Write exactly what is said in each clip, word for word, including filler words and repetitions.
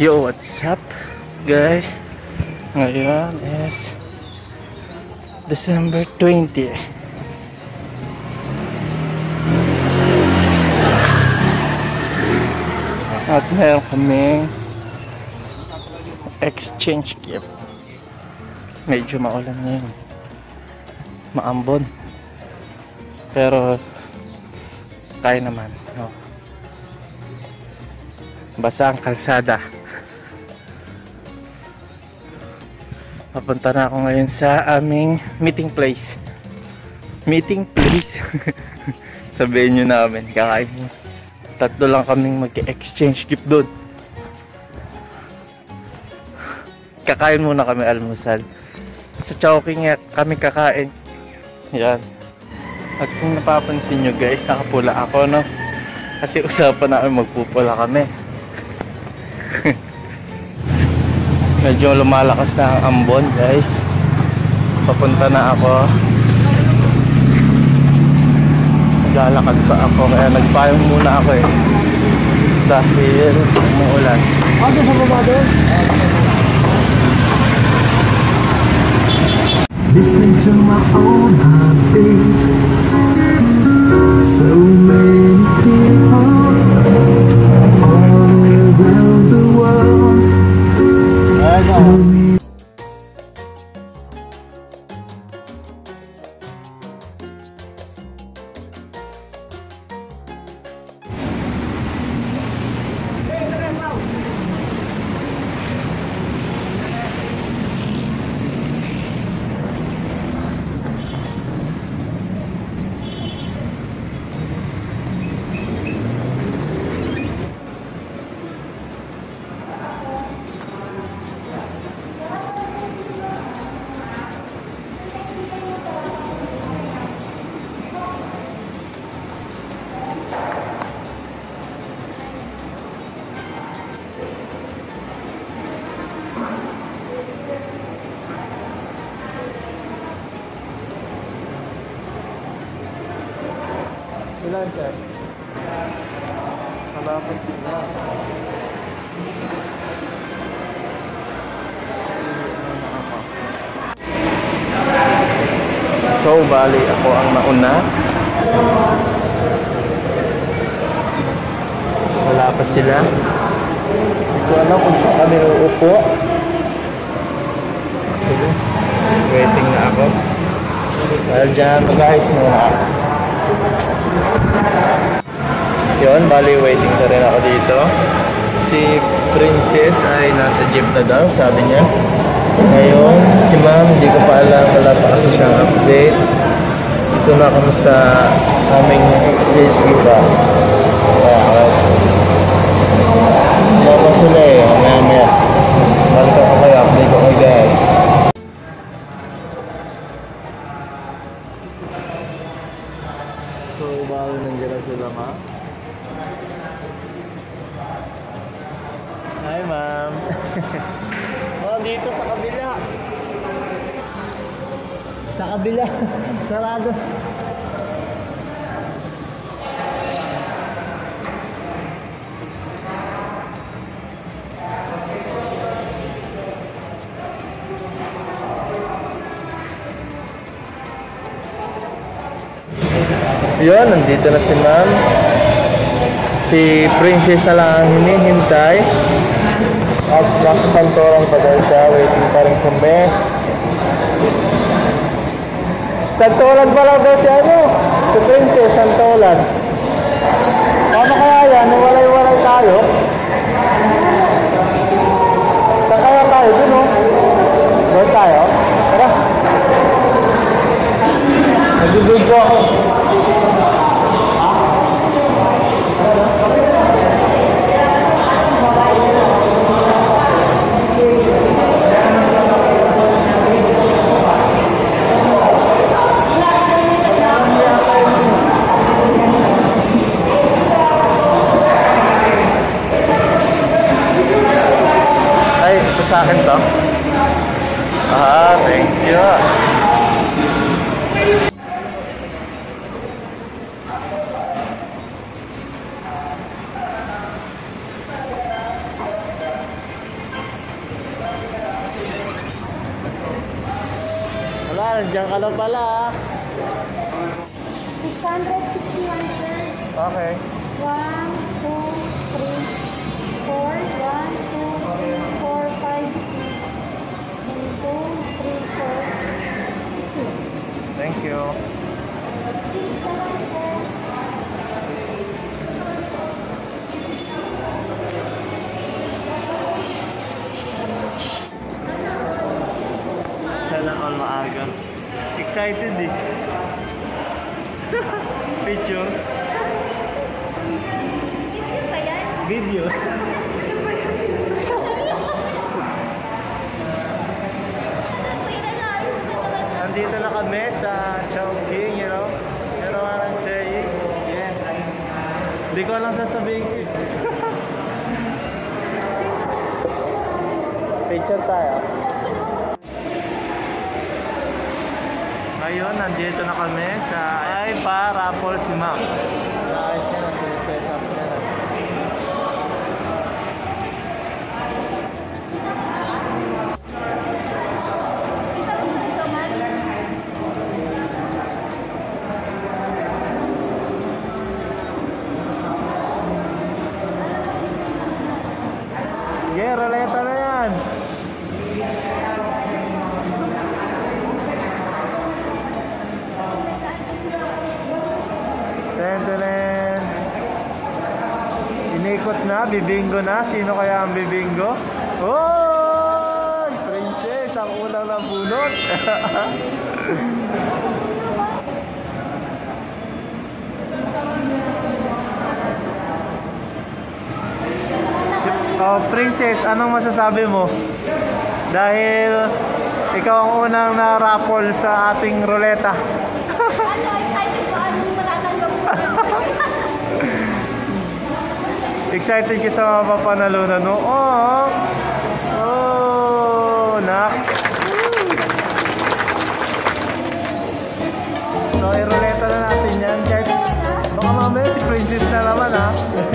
Yo, what's up guys? Ngayon is December twentieth. At meron kaming exchange gift. Medyo maulan ngayon, maambon, pero kaya naman, no? Basa ang kalsada. Papunta na ako ngayon sa aming meeting place. Meeting place. Sabihin nyo namin, kakain mo. Tatlo lang kaming mag-exchange gift doon. Kakain muna kami almusal. Sa Chowking nga kami kakain. Yan. At kung napapansin nyo guys, nakapula ako, no? Kasi usapan namin magpupula kami. Medyo lumalakas na ang ambon guys. Papunta na ako. Naglalakad pa ako, kaya nagpayong muna ako eh, dahil umuulan. Ako sa baba doon. Listening to my own heartbeat. So many people all around the world tell me. Ilan sir? Malapit sila. So, bali ako ang nauna. Wala pa sila. Hindi ko alam kung saan kami uupo. Sige. Waiting na ako. Dahil dyan, mag-ayos muna. Yun, bali waiting na rin ako dito. Si Princess ay nasa jeep na daw, sabi niya. Ngayon, si ma'am, hindi ko pa alam, wala pa kasi siyang update. Ito na kami sa aming exchange visa. Kaya, wala pa sila eh, maya maya. Balik ako kayo, update ko kayo guys. So, bali nandiyan na sila ma. Hi ma'am. Oh, dito sa kabila. Sa kabila. Sarado. Yun, nandito na si ma'am. Si Princess na lang ang hinihintay. At nasa Santolan pa daw siya. Waiting pa rin kami. Santolan pa lang daw si ano? Si Princess, Santolan. Paano kaya yan? Nawalay-walay tayo? Saan kaya tayo? Dun o? Doon tayo? Tara. Nag-video ako. Sa akin to? Ah, thank you. Wala, nandiyan ka lang pala. six hundred sixty-one, sir. Okay. one, two, three, four. one, two, three, four, five, six. one, two, three, four, six. Thank you. six, seven, sir. Sana all maaga. Excited eh. Picture. Video ba yan? Video. Nandito na kami sa Chongqing, you know? You know what I'm saying? Yeah. Hindi ko lang sasabihin ko eh. Picture tayo. Ngayon, nandito na kami sa ay pa raffle si Ma'am. Ayos niya na, set up niya na. Yeah, roleta na yan. Ten-ten-ten. Inikot na, bibingo na. Sino kaya ang bibingo? Oh! Princess, ang unang nabunot. Oh, Princess, anong masasabi mo? Dahil ikaw ang unang na-raffle sa ating ruleta. Ano, excited ko. Anong matatanggap ko? Excited ka sa mapapanalunan mo? Oh! Oh! Nak! So, i-ruleta na natin yan. Kahit baka mamaya si Princess na naman, ha?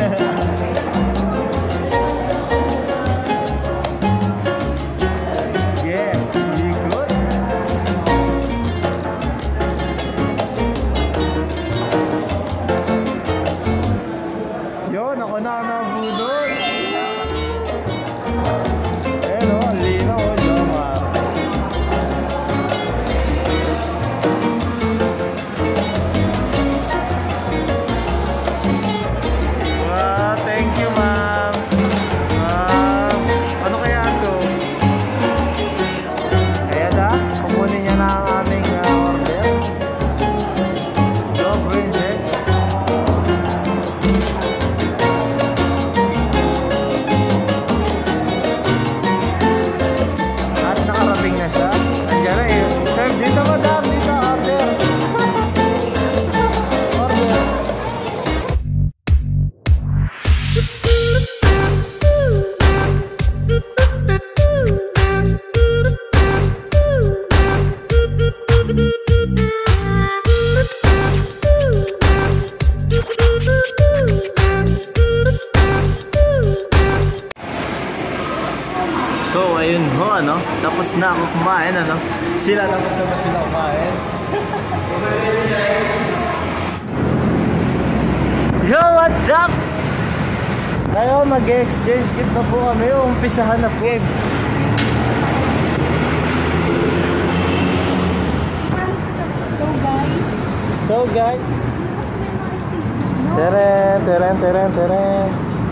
So ayun ho, ano, tapos na ako kumain, ano. Sila, tapos na ba sila kumain? Yo, what's up? Ngayon, mag-exchange gift na po kami. Umpisahan na po. So guys, So guys, teren, teren, teren, teren.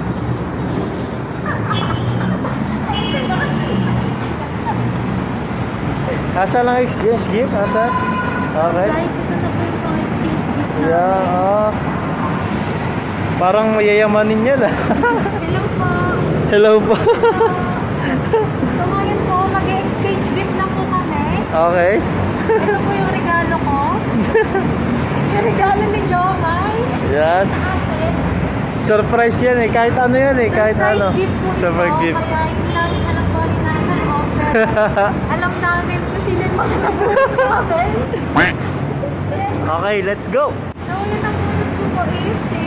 Asa lang exchange gift? Asa? Okay. guys, ito na po yung exchange gift na. Yeah, oh. Parang mayayamanin niya lang. Hello po. Hello po. So ngayon po, mag-exchange gift na po kami. Okay. Ito po yung regalo ko. Yung regalo ni Jomay. Yan. Ate. Surprise yan eh. Kahit ano yan eh. Kahit Surprise ano. gift po ito. Surprise gift. Kaya hindi namin alam po rin nasa offer. Alam namin kung sino yung mga nabunod namin. Okay, let's go. So yung nabunod ko po is si...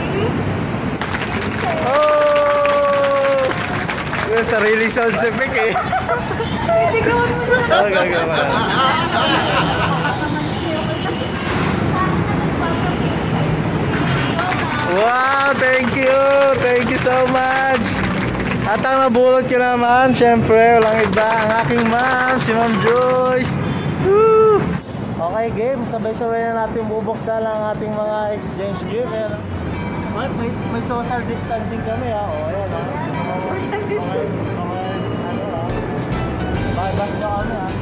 Oh! Yung sarili sound effect eh. Hindi ko mo siya. Oh, gagawin. At ang nabulot ko naman, syempre, walang iba, ang aking ma'am, si Ma'am Joyce. Woo! Okay, game. Sabay-sabay na natin bubuksan ang ating mga exchange gift. Ayan, may, may, may social distancing kami, ha? O, ayan, ha? Social distancing. Okay, okay, ano, ha? Bye-bye na kami, ha?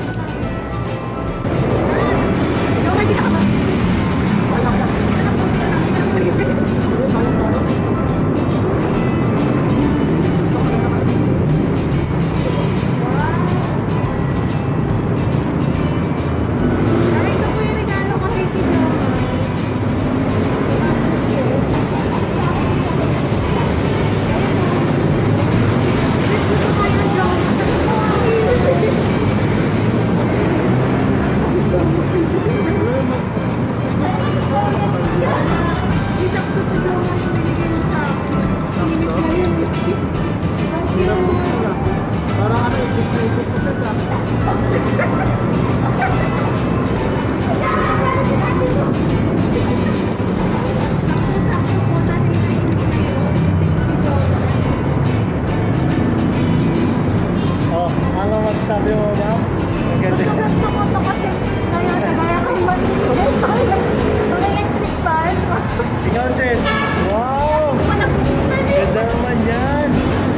Sabi mo ba? Gusto gusto ko to kasi ngayon sabay akong matigil. Ang electric fan. Ikaw sis. Wow! Ganda naman yan.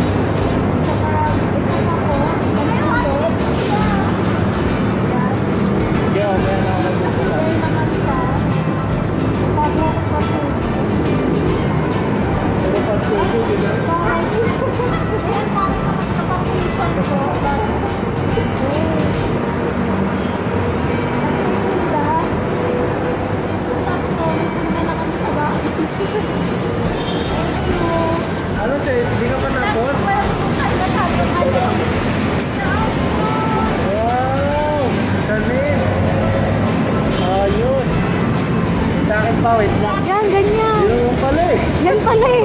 Ikaw, may naman gusto ka. Pero pagtuto, diba? Ayan, parang naman kapag-ipan ko. Ano sis? Hindi ka pa tapos? Wow! Sanin! Ayos! Sa akin pa, wait lang. Yan, ganyan. Yun yung pala eh. Yan pala eh.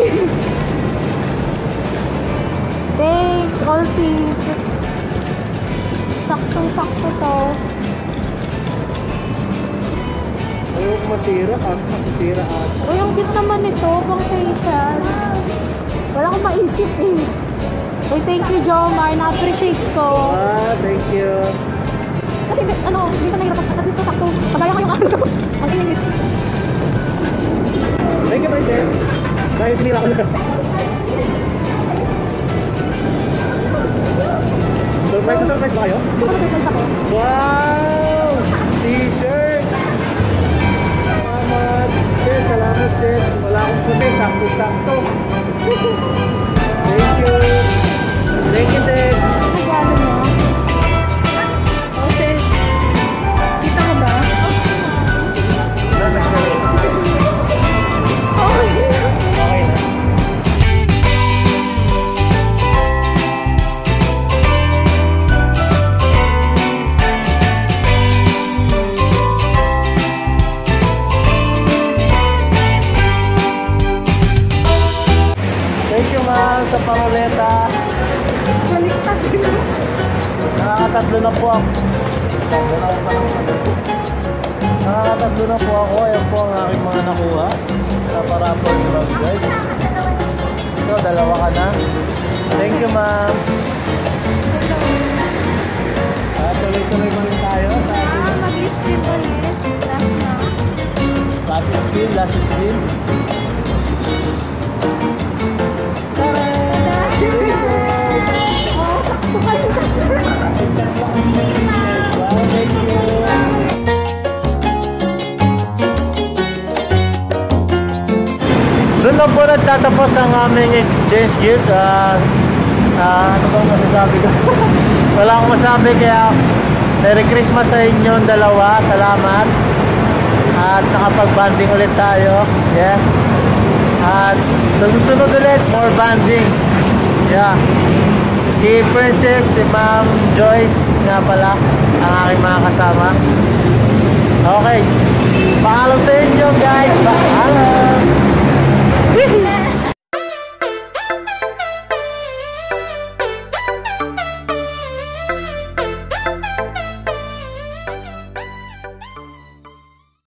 Thanks, all team. Saktong-sakto to. Ayok matira, kahit matira ata. Uy, ang cute naman ito, pang facial. Wala akong maisip eh. Uy, thank you, Jomar. Na-appreciate ko. Ah, thank you. Kasi, ano, hindi pa nahirap kasi ito sakto. Kabaya ko yung ano. Ang init. Thank you, my friend. Dahil sinira ko na. Surprise na surprise ba kayo? Ito na surprise ako. Wow! T-shirt! Salamat! Sis, salamat sis. Wala akong puti, sakto-sakto. Thank you! Thank you, sis! Regalo mo. Oh, sis. Kita mo ba? Okay. Okay na. Thank you, ma'am, sa panguleta. Baliktad din. Nakakatatlo na po ako. Nakakatatlo na po ako. Ayan po ang aking mga nakuha sa Parapol Club, guys. So, dalawa ka na. Thank you, ma'am. Ah, tuloy-tuloy pa rin tayo sa ating Ah, mag-spin ulit. Last na. last spin, last spin. Oh, sakto pa yun. Wow, thank you. Doon na po nagtatapos ang aming exchange gift. Uh, uh, ano bang masasabi ko? Wala akong masabi, kaya Merry Christmas sa inyong dalawa. Salamat. At nakapag-banding ulit tayo. Yeah. At sa susunod ulit, more bandings. Yeah. Si Princess, si Ma'am Joyce nga pala ang aking mga kasama. Okay.